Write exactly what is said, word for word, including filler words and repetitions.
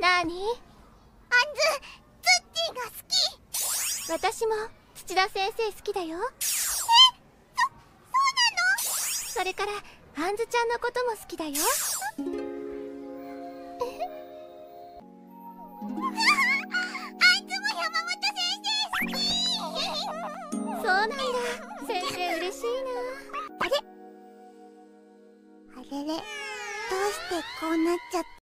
なーに？ あんず、ツッチーが好き。 私も土田先生好きだよ。 え、そ、そうそれからあんずちゃんのことも好きだよ。 なの？あんずも山本先生好き。 そうなんだ。先生嬉しいな。 あれあれれ、どうしてこうなっちゃった